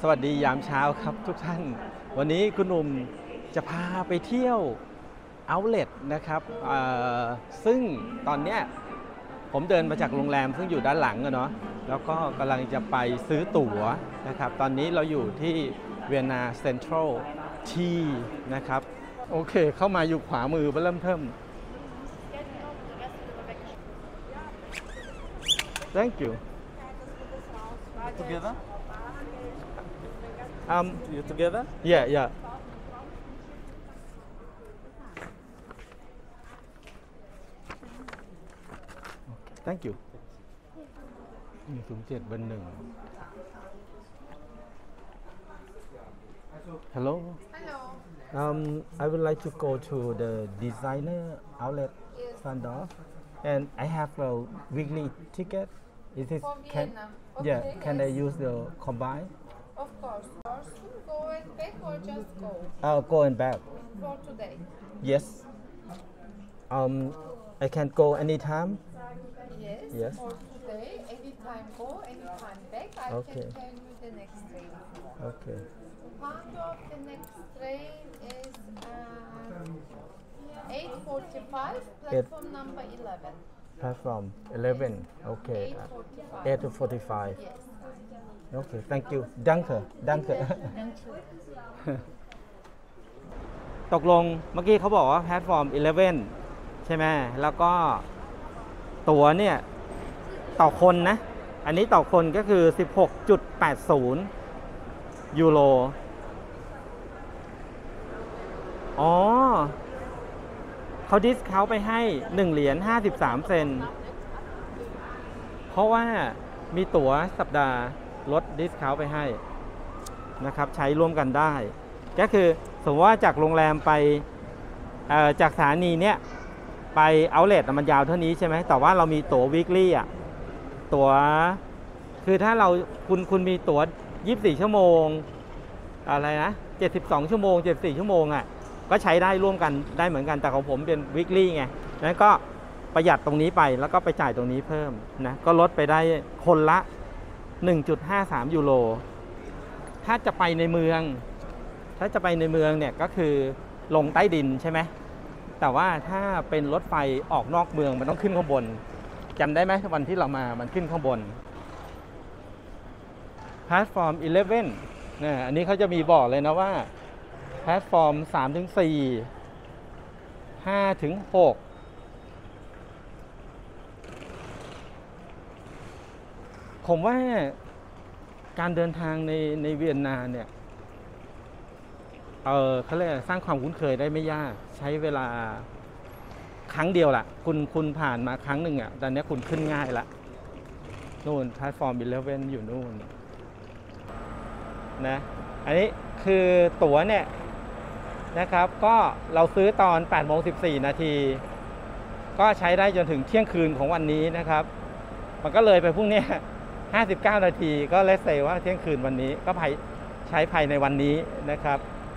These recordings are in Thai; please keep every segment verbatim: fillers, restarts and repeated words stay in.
สวัสดียามเช้าครับทุกท่านวันนี้คุณหนุ่มจะพาไปเที่ยวเอาท์เลทนะครับซึ่งตอนเนี้ยผมเดินมาจากโรงแรมซึ่งอยู่ด้านหลังอะเนาะแล้วก็กำลังจะไปซื้อตั๋วนะครับตอนนี้เราอยู่ที่เวียนนาเซ็นทรัลทีนะครับโอเคเข้ามาอยู่ขวามือเริ่มเทิม Thank you Together? um You together? yeah yeah Thank you หนึ่งศูนย์เจ็ดเบอร์หนึ่ง Hello Hello. um I would like to go to the designer outlet Yes. Sandorf and I have a weekly ticket is it For can Vienna. yeah Okay, can yes. I use the combine Of course. First, go and back or just go I'll go and back for today. yes um I can go anytime Yes. Yes. For today, anytime go, anytime back. I Okay. can tell you the next train. okay Part of the next train is uh, eight forty-five, platform number eleven. platform eleven okay eight forty-five. eight to forty-five Yes. okay thank you danke danke ตกลงเมื่อกี้เขาบอกว่าแพลตฟอร์มelevenใช่ไหมแล้วก็ตั๋วเนี่ยต่อคนนะอันนี้ต่อคนก็คือ สิบหกจุดแปดศูนย์ ยูโรอ๋อเขาดิสเคาท์ไปให้หนึ่งเหรียญห้าสิบสามเซนต์เพราะว่ามีตั๋วสัปดาห์ลดดิสเคาท์ไปให้นะครับใช้ร่วมกันได้ก็คือสมมติว่าจากโรงแรมไปจากสถานีเนี้ยไปเอาท์เลทมันยาวเท่านี้ใช่ไหมแต่ว่าเรามีตั๋ววีคลี่อ่ะตั๋วคือถ้าเราคุณคุณมีตั๋วยี่สิบสี่ชั่วโมงอะไรนะเจ็ดสิบสองชั่วโมงเจ็ดสิบสี่ชั่วโมงอ่ะก็ใช้ได้ร่วมกันได้เหมือนกันแต่ของผมเป็นวีคลี่ไงนั้นก็ประหยัดตรงนี้ไปแล้วก็ไปจ่ายตรงนี้เพิ่มนะก็ลดไปได้คนละ หนึ่งจุดห้าสาม ยูโรถ้าจะไปในเมืองถ้าจะไปในเมืองเนี่ยก็คือลงใต้ดินใช่ไหมแต่ว่าถ้าเป็นรถไฟออกนอกเมืองมันต้องขึ้นข้างบนจำได้ไหมวันที่เรามามันขึ้นข้างบนแพลตฟอร์มelevenเนี่ยอันนี้เขาจะมีบอกเลยนะว่าแพลตฟอร์มสามถึงสี่ ห้าถึงหกผมว่าการเดินทางในในเวียนนาเนี่ยเออเขาเรียกสร้างความคุ้นเคยได้ไม่ยากใช้เวลาครั้งเดียวล่ะคุณคุณผ่านมาครั้งหนึ่งอ่ะตอนนี้คุณขึ้นง่ายละนู่นแพลตฟอร์มelevenอยู่นู่นนะอันนี้คือตั๋วเนี่ยนะครับก็เราซื้อตอนแปดโมงสิบสี่นาทีก็ใช้ได้จนถึงเที่ยงคืนของวันนี้นะครับมันก็เลยไปพรุ่งนี้ห้าสิบเก้านาทีก็เลสเซว่าเที่ยงคืนวันนี้ก็ใช้ภายในวันนี้นะครับ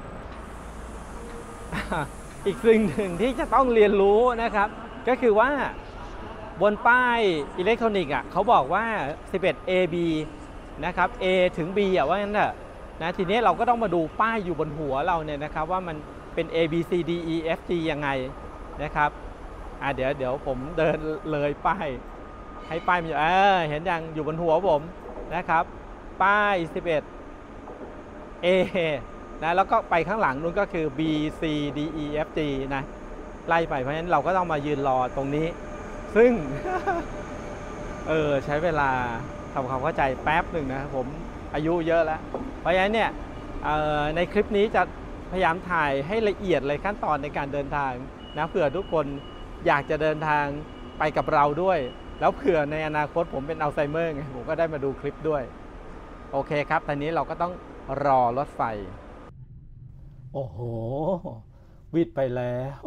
อีกสิ่งหนึ่งที่จะต้องเรียนรู้นะครับก็คือว่าบนป้ายอิเล็กทรอนิกส์อ่ะเขาบอกว่าสิบเอ็ด เอ บี นะครับ A ถึง B อ่ะว่างั้นเถอะนะทีนี้เราก็ต้องมาดูป้ายอยู่บนหัวเราเนี่ยนะครับว่ามันเป็น A B C D E F G ยังไงนะครับอ่ะเดี๋ยวเดี๋ยวผมเดินเลยป้ายให้ป้ายมันอยู่เออเห็นยังอยู่บนหัวผมนะครับป้ายสิบเอ็ด A นะแล้วก็ไปข้างหลังนู้นก็คือ B C D E F G นะไล่ไปเพราะฉะนั้นเราก็ต้องมายืนรอตรงนี้ซึ่ง เออใช้เวลาทำความเข้าใจแป๊บหนึ่งนะผมอายุเยอะแล้วเพราะฉะนั้นเนี่ยในคลิปนี้จะพยายามถ่ายให้ละเอียดเลยขั้นตอนในการเดินทางนะเผื่อทุกคนอยากจะเดินทางไปกับเราด้วยแล้วเผื่อในอนาคตผมเป็นอัลไซเมอร์ไงผมก็ได้มาดูคลิปด้วยโอเคครับตอนนี้เราก็ต้องรอรถไฟโอ้โหวิดไปแล้ว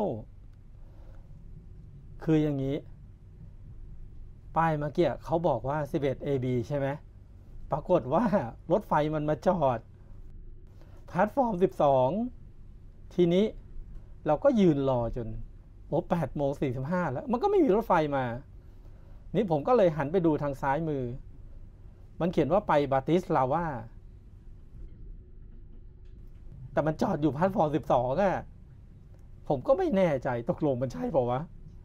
คืออย่างนี้ป้ายเมื่อกี้เขาบอกว่าสิบเอ็ด เอ บี ใช่ไหมปรากฏว่ารถไฟมันมาจอดแพลตฟอร์มสิบสองทีนี้เราก็ยืนรอจนโอ้แปดโมงสี่สิบห้าแล้วมันก็ไม่มีรถไฟมานี่ผมก็เลยหันไปดูทางซ้ายมือมันเขียนว่าไปบาติสลาวาแต่มันจอดอยู่พลาตฟอร์มสิบสองอ่ะผมก็ไม่แน่ใจตกลงมันใช่เปล่าวะ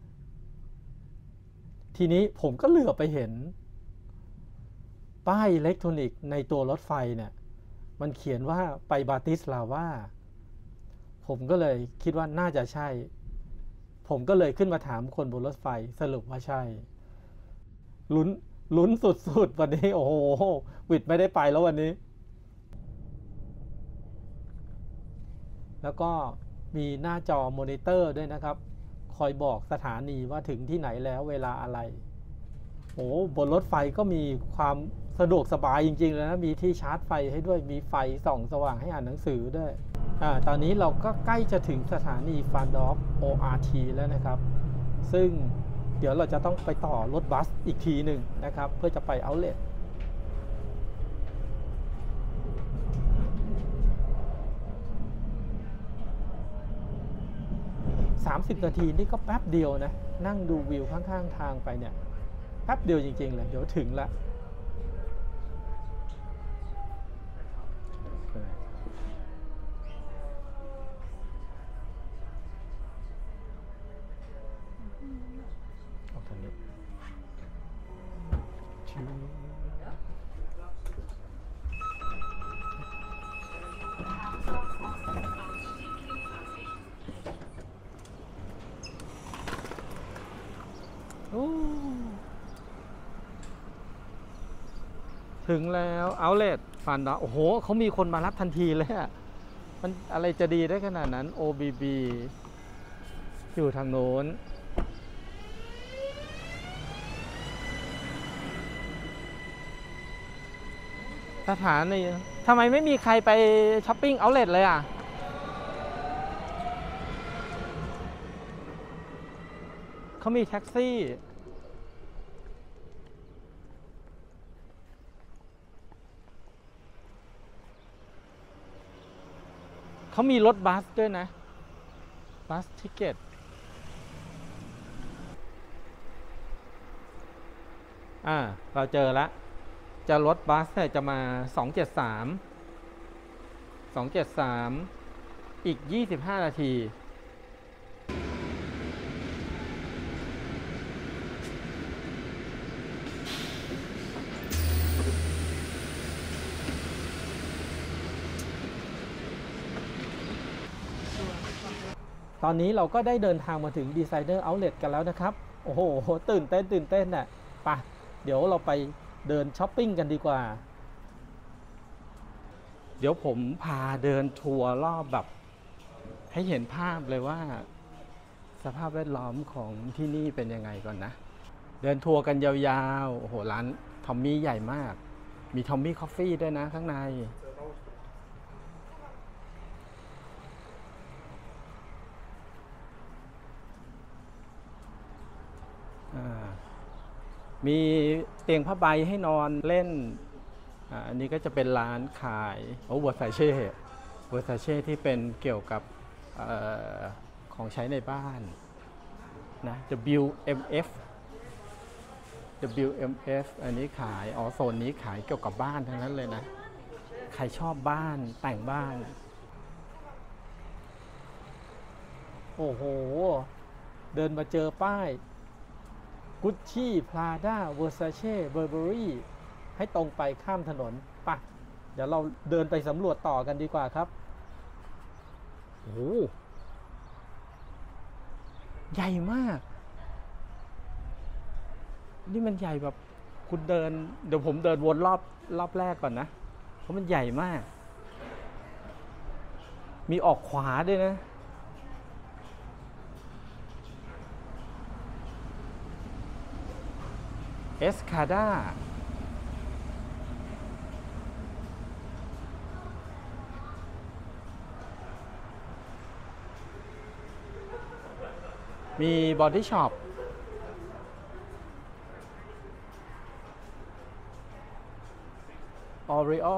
ทีนี้ผมก็เหลือบไปเห็นป้ายอิเล็กทรอนิกส์ในตัวรถไฟเนี่ยมันเขียนว่าไปบาติสลาวาผมก็เลยคิดว่าน่าจะใช่ผมก็เลยขึ้นมาถามคนบนรถไฟสรุปว่าใช่ลุ้นลุ้นสุดๆวันนี้โอ้โหวิดไม่ได้ไปแล้ววันนี้แล้วก็มีหน้าจอมอนิเตอร์ด้วยนะครับคอยบอกสถานีว่าถึงที่ไหนแล้วเวลาอะไรโอ้บนรถไฟก็มีความสะดวกสบายจริงๆเลยนะมีที่ชาร์จไฟให้ด้วยมีไฟส่องสว่างให้อ่านหนังสือด้วยอ่าตอนนี้เราก็ใกล้จะถึงสถานีฟานดอฟ โอ อาร์ ที แล้วนะครับซึ่งเดี๋ยวเราจะต้องไปต่อรถบัสอีกทีหนึ่งนะครับเพื่อจะไปเอาท์เลทสามสิบนาทีนี่ก็แป๊บเดียวนะนั่งดูวิวข้างๆทางไปเนี่ยแป๊บเดียวจริงๆเลยเดี๋ยวถึงละเอาทางนี้ถึงแล้วเอาท์เลทฟันดอโอ้โหเขามีคนมารับทันทีเลยอะมันอะไรจะดีได้ขนาดนั้น โอ บี บี อยู่ทางโน้นสถานีทำไมไม่มีใครไปช้อปปิ้งเอาท์เลทเลยอ่ะเขามีแท็กซี่เขามีรถบัสด้วยนะบัสทิเก็ตอ่าเราเจอแล้วจะรถบัสเนี่ยจะมาสองเจ็ดสาม สองเจ็ดสามอีกยี่สิบห้านาทีตอนนี้เราก็ได้เดินทางมาถึง Designer Outlet กันแล้วนะครับโอ้โหตื่นเต้นตื่นเต้นน่ะไปเดี๋ยวเราไปเดินช้อปปิ้งกันดีกว่าเดี๋ยวผมพาเดินทัวร์รอบแบบให้เห็นภาพเลยว่าสภาพแวดล้อมของที่นี่เป็นยังไงก่อนนะเดินทัวร์กันยาวๆโอ้โหร้านทอมมี่ใหญ่มากมีทอมมี่คอฟฟี่ด้วยนะข้างในมีเตียงผ้าใบให้นอนเล่นอันนี้ก็จะเป็นร้านขายโอ้เวอร์ซาเช่เวอร์ซาเช่ที่เป็นเกี่ยวกับออของใช้ในบ้านนะ ดับเบิลยู เอ็ม เอฟ ดับเบิลยู เอ็ม เอฟ อันนี้ขายอ๋อโซนนี้ขายเกี่ยวกับบ้านทั้งนั้นเลยนะใครชอบบ้านแต่งบ้านโอ้โหเดินมาเจอป้ายกุชชี่พลาด้าเวอร์ซาเช่เบอร์เบอรี่ให้ตรงไปข้ามถนนไปเดี๋ยวเราเดินไปสำรวจต่อกันดีกว่าครับโอ้ใหญ่มากนี่มันใหญ่แบบคุณเดินเดี๋ยวผมเดินวนรอบรอบแรกก่อนนะเพราะมันใหญ่มากมีออกขวาด้วยนะเอสคาด้ามีบอดี้ช็อปออริโอ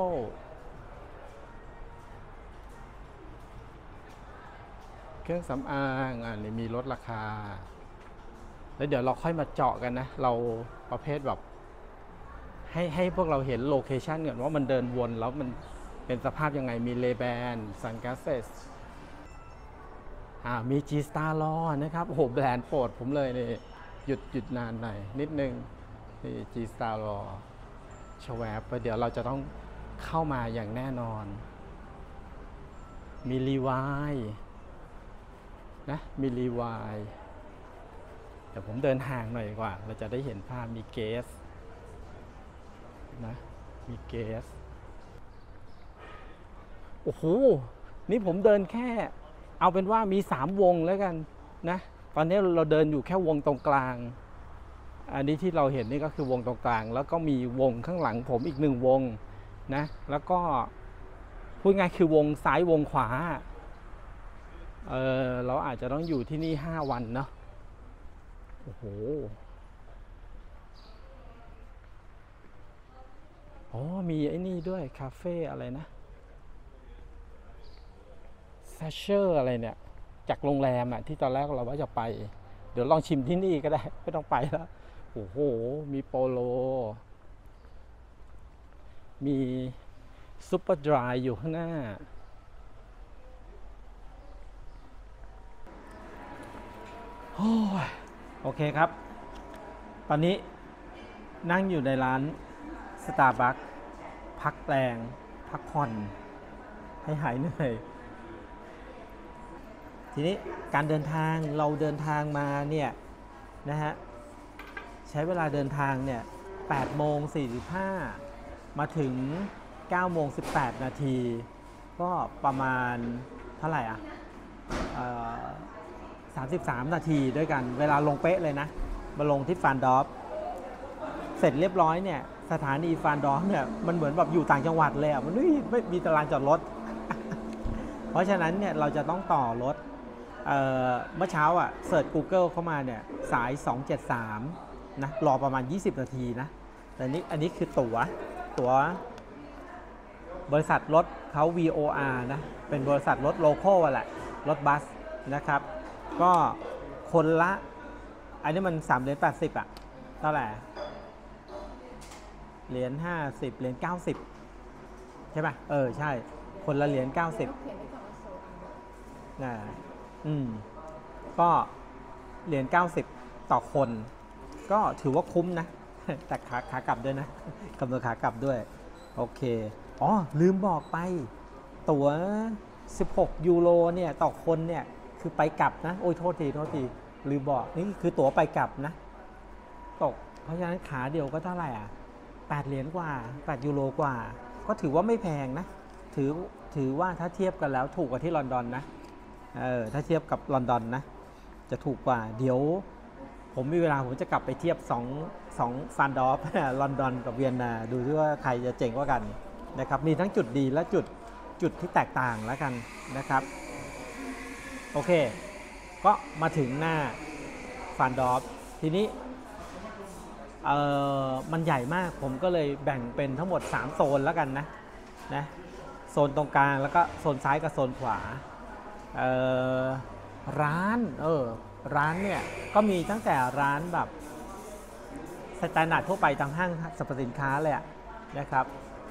เครื่องสำอางอ่ะนี่มีลดราคาแล้วเดี๋ยวเราค่อยมาเจาะกันนะเราประเภทแบบให้ให้พวกเราเห็นโลเคชันก่อนว่ามันเดินวนแล้วมันเป็นสภาพยังไงมีเลแบนซันก a สเซสอ่ามี G Star รอนะครับโอ้โหแบรนด์โปรดผมเลยนี่หยุดหยุดนานหน่อยนิดนึงนี่ G Star รอชแวบเดี๋ยวเราจะต้องเข้ามาอย่างแน่นอนมีรีวายนะมีรีวายเดี๋ยวผมเดินห่างหน่อยดีกว่าเราจะได้เห็นภาพมีเกสนะมีเกสโอ้โหนี่ผมเดินแค่เอาเป็นว่ามีสามวงแล้วกันนะตอนนี้เราเดินอยู่แค่วงตรงกลางอันนี้ที่เราเห็นนี่ก็คือวงตรงกลางแล้วก็มีวงข้างหลังผมอีกหนึ่งวงนะแล้วก็พูดง่ายคือวงซ้ายวงขวาเออเราอาจจะต้องอยู่ที่นี่ห้าวันเนาะโอ้โหอ๋อมีไอ้นี่ด้วยคาเฟ่อะไรนะแซชเชอร์อะไรเนี่ยจากโรงแรมอะที่ตอนแรกเราว่าจะไปเดี๋ยวลองชิมที่นี่ก็ได้ไม่ต้องไปแล้วโอ้โหมีโปโลมีซุปเปอร์ดรายอยู่ข้างหน้าโอ้ยโอเคครับตอนนี้นั่งอยู่ในร้าน Starbucks พักแรงพักผ่อนให้หายเหนื่อยทีนี้การเดินทางเราเดินทางมาเนี่ยนะฮะใช้เวลาเดินทางเนี่ยแปดโมงสี่สิบห้ามาถึงเก้าโมงสิบแปดนาทีก็ประมาณเท่าไหร่อ่ะสามสิบสามนาทีด้วยกันเวลาลงเป๊ะเลยนะมาลงที่ฟานดอฟเสร็จเรียบร้อยเนี่ยสถานีฟานดอฟเนี่ยมันเหมือนแบบอยู่ต่างจังหวัดเลยอ่ะมันไม่ไม่มีตารางจอดรถ เพราะฉะนั้นเนี่ยเราจะต้องต่อรถ เ, เมื่อเช้าอ่ะเสิร์ช Google เข้ามาเนี่ยสายสองเจ็ดสามนะรอประมาณยี่สิบนาทีนะแต่นี้อันนี้คือตั๋วตั๋วบริษัทรถเขา วี โอ อาร์ นะเป็นบริษัทรถโลคอลแหละรถบัสนะครับก็คนละอันนี้มันสามเหรียญแปดสิบอ่ะเท่าไหร่เหรียญห้าสิบเหรียญเก้าสิบใช่ไหมเออใช่คนละเหรียญเก้าสิบนะอืมก็เหรียญเก้าสิบต่อคนก็ถือว่าคุ้มนะแต่ขาขากลับด้วยนะกำหนดขากลับด้วยโอเคอ๋อลืมบอกไปตั๋วสิบหกยูโรเนี่ยต่อคนเนี่ยคือไปกลับนะโอ้ยโทษทีโทษทีลืมบอกนี่คือตั๋วไปกลับนะตกเพราะฉะนั้นขาเดียวก็เท่าไหร่อ่ะแปดเหรียญกว่าแปดยูโรกว่าก็ถือว่าไม่แพงนะถือถือว่าถ้าเทียบกันแล้วถูกกว่าที่ลอนดอนนะเออถ้าเทียบกับลอนดอนนะจะถูกกว่าเดี๋ยวผมมีเวลาผมจะกลับไปเทียบ2 2ฟานดอฟลอนดอนกับเวียนนาดูที่ว่าใครจะเจ๋งกว่ากันนะครับมีทั้งจุดดีและจุดจุดที่แตกต่างแล้วกันนะครับโอเคก็มาถึงหน้าฟานดอฟทีนี้เอ่อมันใหญ่มากผมก็เลยแบ่งเป็นทั้งหมดสามโซนแล้วกันนะนะโซนตรงกลางแล้วก็โซนซ้ายกับโซนขวาเอ่อร้านเออร้านเนี่ยก็มีตั้งแต่ร้านแบบสแตนดาร์ดทั่วไปตามห้างสรรพสินค้าเลยนะครับ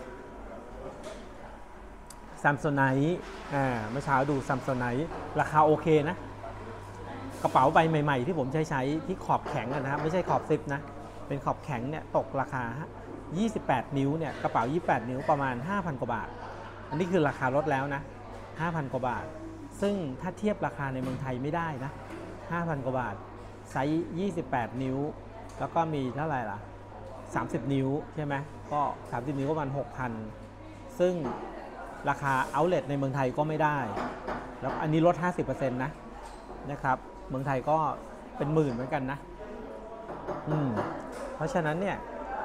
ซัมซุงไนท์อ่าเมื่อเช้าดูซัมซุงไนท์ราคาโอเคนะกระเป๋าใบใหม่ๆที่ผมใช้ใช้ที่ขอบแข็งนะครับไม่ใช่ขอบซิปนะเป็นขอบแข็งเนี่ยตกราคายี่สิบแปดนิ้วเนี่ยกระเป๋ายี่สิบแปดนิ้วประมาณ ห้าพัน กว่าบาทอันนี้คือราคาลดแล้วนะ ห้าพัน กว่าบาทซึ่งถ้าเทียบราคาในเมืองไทยไม่ได้นะ ห้าพัน กว่าบาทไซส์ยี่สิบแปดนิ้วแล้วก็มีเท่าไหร่ล่ะสามสิบนิ้วใช่ไหมก็สามสิบนิ้วก็ประมาณ หกพัน ซึ่งราคาเอาท์เลทในเมืองไทยก็ไม่ได้แล้วอันนี้ลด ห้าสิบเปอร์เซ็นต์ นะนะครับเมืองไทยก็เป็นหมื่นเหมือนกันนะอืมเพราะฉะนั้นเนี่ย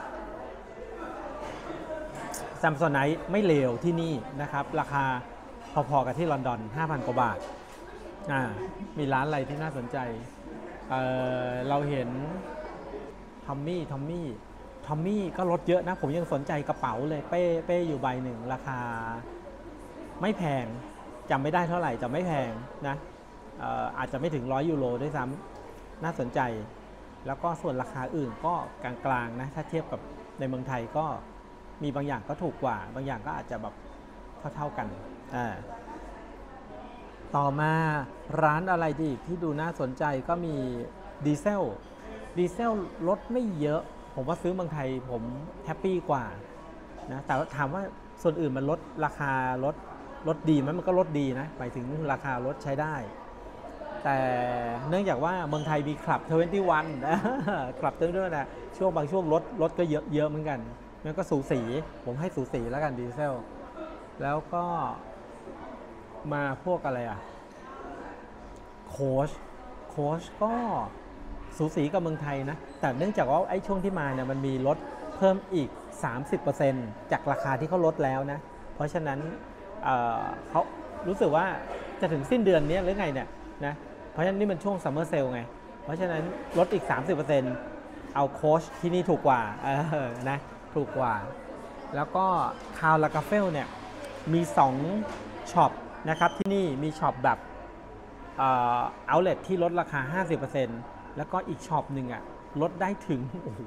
ซัมซุงไนท์ไม่เลวที่นี่นะครับราคาพอๆกับที่ลอนดอน ห้าพัน กว่าบาทอ่ามีร้านอะไรที่น่าสนใจ เ, เราเห็นทอมมี่ทอมมี่ทอมมี่ก็ลดเยอะนะผมยังสนใจกระเป๋าเลยเป้เป้อยู่ใบหนึ่งราคาไม่แพงจำไม่ได้เท่าไหร่จะไม่แพงนะ อา, อาจจะไม่ถึงร้อยยูโรด้วยซ้ำน่าสนใจแล้วก็ส่วนราคาอื่นก็กลางๆนะถ้าเทียบกับในเมืองไทยก็มีบางอย่างก็ถูกกว่าบางอย่างก็อาจจะแบบเท่าๆกันอ่าต่อมาร้านอะไรดีที่ดูน่าสนใจก็มีดีเซลดีเซลลดไม่เยอะผมว่าซื้อเมืองไทยผมแฮปปี้กว่านะแต่ถามว่าส่วนอื่นมันลดราคาลดลดดีไหมมันก็ลดดีนะหมายถึงราคาลดใช้ได้แต่เนื่องจากว่าเมืองไทยมีคลับยี่สิบเอ็ดนะคลับเติมด้วยนะช่วงบางช่วงลดลดก็เยอะเยอะเหมือนกันมันก็สูสีผมให้สูสีแล้วกันดีเซลแล้วก็มาพวกอะไรอ่ะโค้ชโค้ชก็สูสีกับเมืองไทยนะแต่เนื่องจากว่าไอ้ช่วงที่มาเนี่ยมันมีลดเพิ่มอีก สามสิบเปอร์เซ็นต์ จากราคาที่เขาลดแล้วนะเพราะฉะนั้น เ, เขารู้สึกว่าจะถึงสิ้นเดือนนี้หรือไงเนี่ยนะเพราะฉะนั้นนี่มันช่วงซัมเมอร์เซลไงเพราะฉะนั้นลดอีก สามสิบเปอร์เซ็นต์ เอาโค้ชที่นี่ถูกกว่าเออนะถูกกว่าแล้วก็คาร์ลากาเฟลเนี่ยมีสองช็อปนะครับที่นี่มีช็อปแบบเอาท์เลทที่ลดราคา ห้าสิบเปอร์เซ็นต์ แล้วก็อีกช็อปหนึ่งอ่ะลดได้ถึงโอ้โห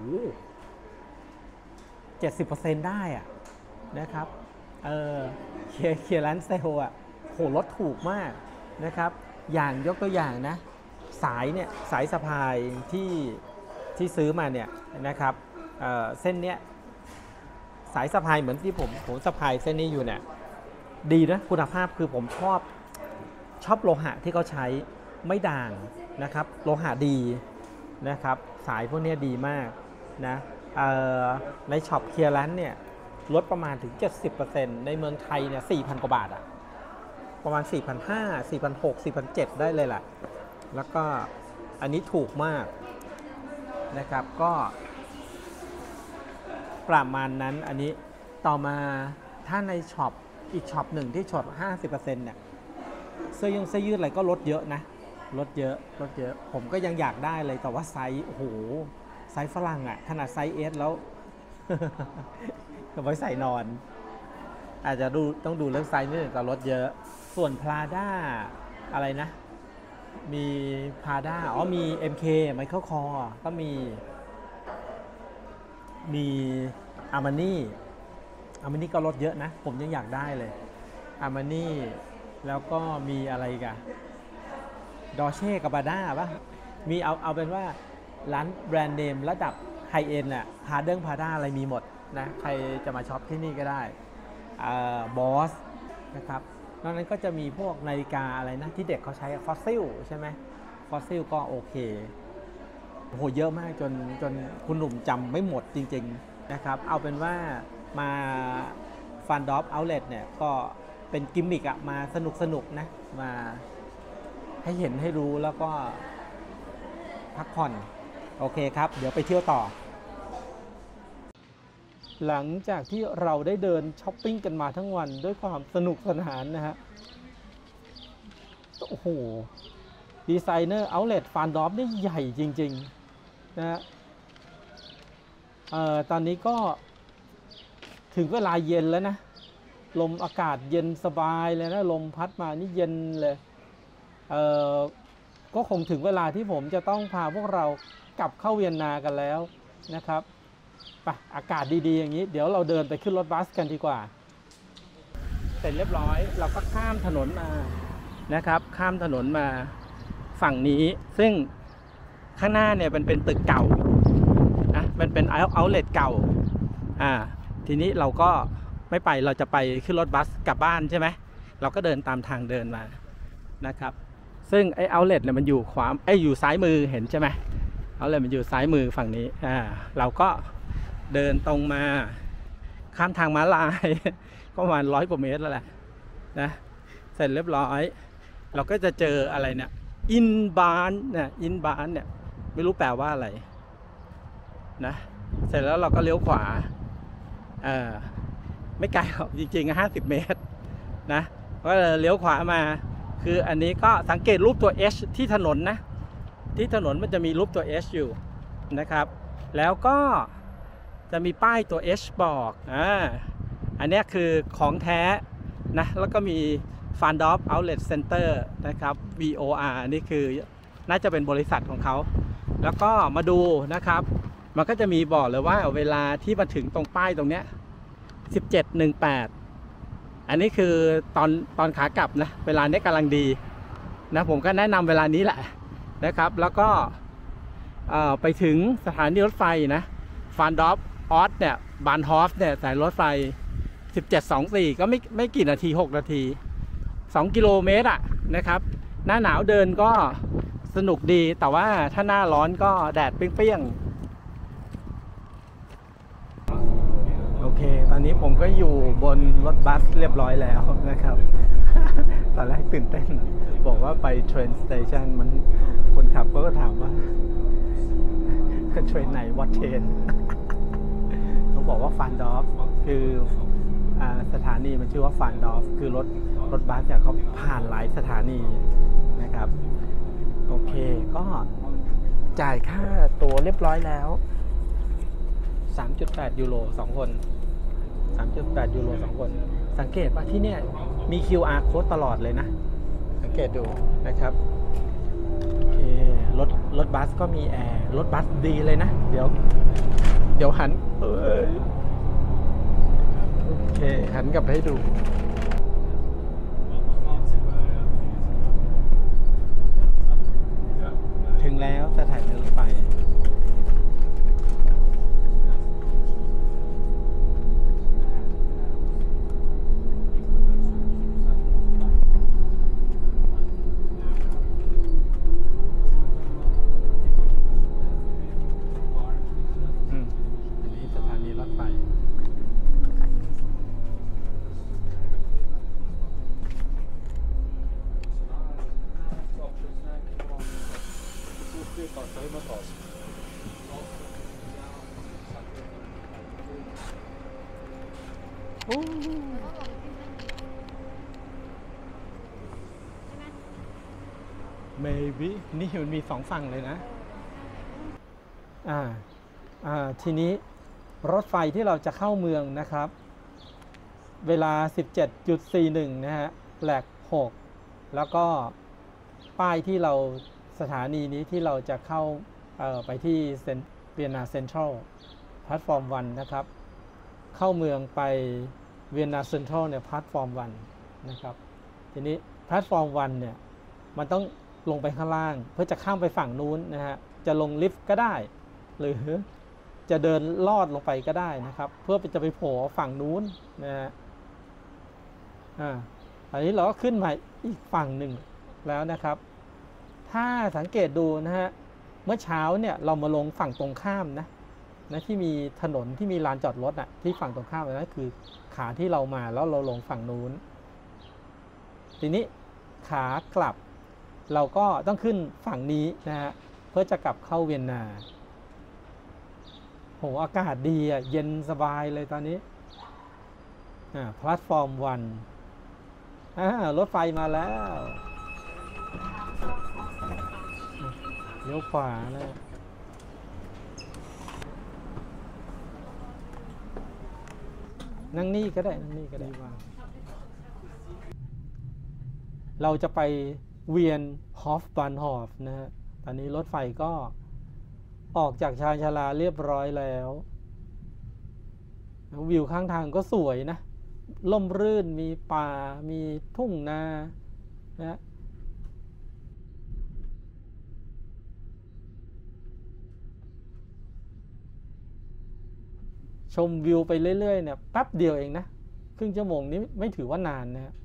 เจ็ดสิบเปอร์เซ็นต์ ได้อ่ะนะครับเออเคเคร้านเซลอ่ะโหลดถูกมากนะครับอย่างยกตัวอย่างนะสายเนี่ยสายสะพายที่ที่ซื้อมาเนี่ยนะครับ เ, เส้นเนี้ยสายสะพายเหมือนที่ผมผมสะพายเส้นนี้อยู่เนี่ยดีนะคุณภาพคือผมชอบชอบโลหะที่เขาใช้ไม่ด่างนะครับโลหะดีนะครับสายพวกนี้ดีมากนะในช็อปเคลียร์แลนด์เนี่ยลดประมาณถึง เจ็ดสิบเปอร์เซ็นต์ ในเมืองไทยเนี่ย สี่พัน กว่าบาทอะประมาณ สี่พันห้าร้อย สี่พันหกร้อย สี่พันเจ็ดร้อย ได้เลยแหละแล้วก็อันนี้ถูกมากนะครับก็ประมาณนั้นอันนี้ต่อมาถ้าในช็อปอีกช็อปหนึ่งที่ช็อป ห้าสิบเปอร์เซ็นต์ เนี่ยเสื้อยืดเสื้อยืดอะไรก็ลดเยอะนะลดเยอะลดเยอะผมก็ยังอยากได้เลยแต่ว่าไซส์โอ้โหไซส์ฝรั่งอะขนาดไซส์ เอส แล้ว ไว้ใส่นอนอาจจะดูต้องดูเรื่องไซส์นิดหนึ่งแต่ลดเยอะส่วน Prada อะไรนะมี Prada อ๋อมี เอ็ม เค Michael Kors ก็มีมี Armani Armani ก็ลดเยอะนะผมยังอยากได้เลย Armani แล้วก็มีอะไรกันดอเช่กับ Prada ป่ะมีเอาเอาเป็นว่าร้านแบรนด์เนมระดับไฮเอ็นด์น่ะพาเดิ้งพาด้าอะไรมีหมดนะใครจะมาช็อปที่นี่ก็ได้บอสนะครับนอกนั้นก็จะมีพวกนาฬิกาอะไรนะที่เด็กเขาใช้ฟอสซิลใช่ไหมฟอสซิลก็โอเคโหเยอะมากจนจนคุณหนุ่มจำไม่หมดจริงๆนะครับเอาเป็นว่ามาฟันดอฟเอาท์เลทเนี่ยก็เป็นกิมมิกอะมาสนุกสนุกนะมาให้เห็นให้รู้แล้วก็พักผ่อนโอเคครับเดี๋ยวไปเที่ยวต่อหลังจากที่เราได้เดินช้อปปิ้งกันมาทั้งวันด้วยความสนุกสนานนะฮะโอ้โหดีไซเนอร์เอาท์เลทฟานดอฟนี่ใหญ่จริงๆนะฮะเอ่อตอนนี้ก็ถึงเวลาเย็นแล้วนะลมอากาศเย็นสบายเลยนะลมพัดมานี่เย็นเลยเอ่อก็คงถึงเวลาที่ผมจะต้องพาพวกเรากลับเข้าเวียนนากันแล้วนะครับไปอากาศดีๆอย่างนี้เดี๋ยวเราเดินไปขึ้นรถบัสกันดีกว่าเสร็จเรียบร้อยเราก็ข้ามถนนมานะครับข้ามถนนมาฝั่งนี้ซึ่งข้างหน้าเนี่ยมันเป็นตึกเก่านะมันเป็นเอาท์เลทเก่าอ่าทีนี้เราก็ไม่ไปเราจะไปขึ้นรถบัสกลับบ้านใช่ไหมเราก็เดินตามทางเดินมานะครับซึ่งไอ้เอาท์เลทเนี่ยมันอยู่ขวาไอ้อยู่ซ้ายมือเห็นใช่ไหมเอาท์เลทมันอยู่ซ้ายมือฝั่งนี้อ่าเราก็เดินตรงมาข้ามทางม้าลายก็ประมาณร้อยกว่าเมตรแล้วแหละนะเสร็จเรียบร้อยเราก็จะเจออะไรเนี่ยอินบานเนี่ยอินบานเนี่ยไม่รู้แปลว่าอะไรนะเสร็จแล้วเราก็เลี้ยวขวาเออไม่ไกลหรอกจริงๆห้าสิบเมตรนะก็เลี้ยวขวามาคืออันนี้ก็สังเกตรูปตัว H ที่ถนนนะที่ถนนมันจะมีรูปตัว H อยู่นะครับแล้วก็จะมีป้ายตัว H บอกอ่าอันนี้คือของแท้นะแล้วก็มี Fandorf Outlet Center นะครับ วี โอ อาร์ นี่คือน่าจะเป็นบริษัทของเขาแล้วก็มาดูนะครับมันก็จะมีบอกเลยว่าเวลาที่มาถึงตรงป้ายตรงเนี้ยสิบเจ็ด หนึ่งแปดอันนี้คือตอนตอนขากลับนะเวลานี้กำลังดีนะผมก็แนะนำเวลานี้แหละนะครับแล้วก็ไปถึงสถานีรถไฟนะฟานดอฟออสเนี่ยบานฮอฟเนี่ยสายรถไฟสิบเจ็ด สองสี่ก็ไม่ไม่กี่นาทีหกนาทีสองกิโลเมตรอ่ะนะครับหน้าหนาวเดินก็สนุกดีแต่ว่าถ้าหน้าร้อนก็แดดเปรี้ยงๆโอเคตอนนี้ผมก็อยู่บนรถบัสเรียบร้อยแล้วนะครับ ตอนแรกตื่นเต้นบอกว่าไปเทรนสเตชันมันคนขับก็ถามว่าเทรนไหนวัดเทรน เขาบอกว่าฟานดอฟคืออ่าสถานีมันชื่อว่าฟานดอฟคือรถรถบัสเนี่ยเขาผ่านหลายสถานีนะครับโอเคก็จ่ายค่าตั๋วเรียบร้อยแล้ว สามจุดแปด ยูโรสองคน สามจุดแปด ยูโรสองคนสังเกตว่าที่เนี่ยมี คิว อาร์ Code ตลอดเลยนะสังเกตดูนะครับโอเครถรถบัสก็มีแอร์รถบัสดีเลยนะเดี๋ยวเดี๋ยวหันเอ้ยโอเคหันกลับให้ดูถึงแล้วสถานีรถไฟmaybe นี่มันมีสองฝั่งเลยนะอ่าอ่าทีนี้รถไฟที่เราจะเข้าเมืองนะครับเวลา สิบเจ็ดจุดสี่หนึ่ง นะฮะแหลกหกแล้วก็ป้ายที่เราสถานีนี้ที่เราจะเข้าเอ่อไปที่เซนเวียนนาเซ็นทรัลแพลตฟอร์มวันนะครับเข้าเมืองไปเวียนนาเซ็นทรัลเนี่ยแพลตฟอร์มวันนะครับทีนี้แพลตฟอร์มวันเนี่ยมันต้องลงไปข้างล่างเพื่อจะข้ามไปฝั่งนู้นนะฮะจะลงลิฟต์ก็ได้หรือจะเดินลอดลงไปก็ได้นะครับเพื่อจะไปโผล่ฝั่งนู้นนะฮะอ่าอันนี้เราก็ขึ้นมาอีกฝั่งหนึ่งแล้วนะครับถ้าสังเกตดูนะฮะเมื่อเช้าเนี่ยเรามาลงฝั่งตรงข้ามนะนะที่มีถนนที่มีลานจอดรถอ่ะที่ฝั่งตรงข้ามนั่นคือขาที่เรามาแล้วเราลงฝั่งนู้นทีนี้ขากลับเราก็ต้องขึ้นฝั่งนี้นะฮะเพื่อจะกลับเข้าเวียนนาโหอากาศดีอ่ะเย็นสบายเลยตอนนี้อ่าแพลตฟอร์มวันอ่ารถไฟมาแล้วเลี้ยวขวาแล้วนั่งนี่ก็ได้นั่งนี่ก็ได้ว่าเราจะไปเวียนฮอฟบันฮอฟนะฮะตอนนี้รถไฟก็ออกจากชานชาลาเรียบร้อยแล้ววิวข้างทางก็สวยนะร่มรื่นมีป่ามีทุ่งนานะชมวิวไปเรื่อยๆเนี่ยแป๊บเดียวเองนะครึ่งชั่วโมงนี้ไม่ถือว่านานนะฮะ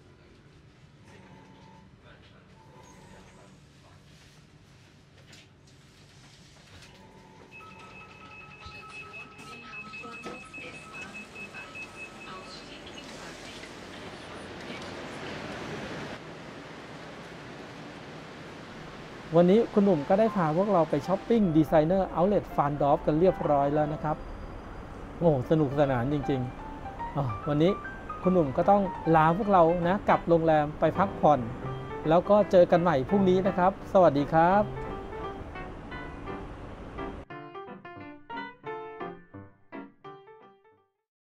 วันนี้คุณหนุ่มก็ได้พาพวกเราไปช้อปปิ้งดีไซเนอร์เอาท์เลทฟานดอฟกันเรียบร้อยแล้วนะครับโอ้สนุกสนานจริงๆวันนี้คุณหนุ่มก็ต้องลาพวกเรานะกลับโรงแรมไปพักผ่อนแล้วก็เจอกันใหม่พรุ่งนี้นะครับสวัสดีครับ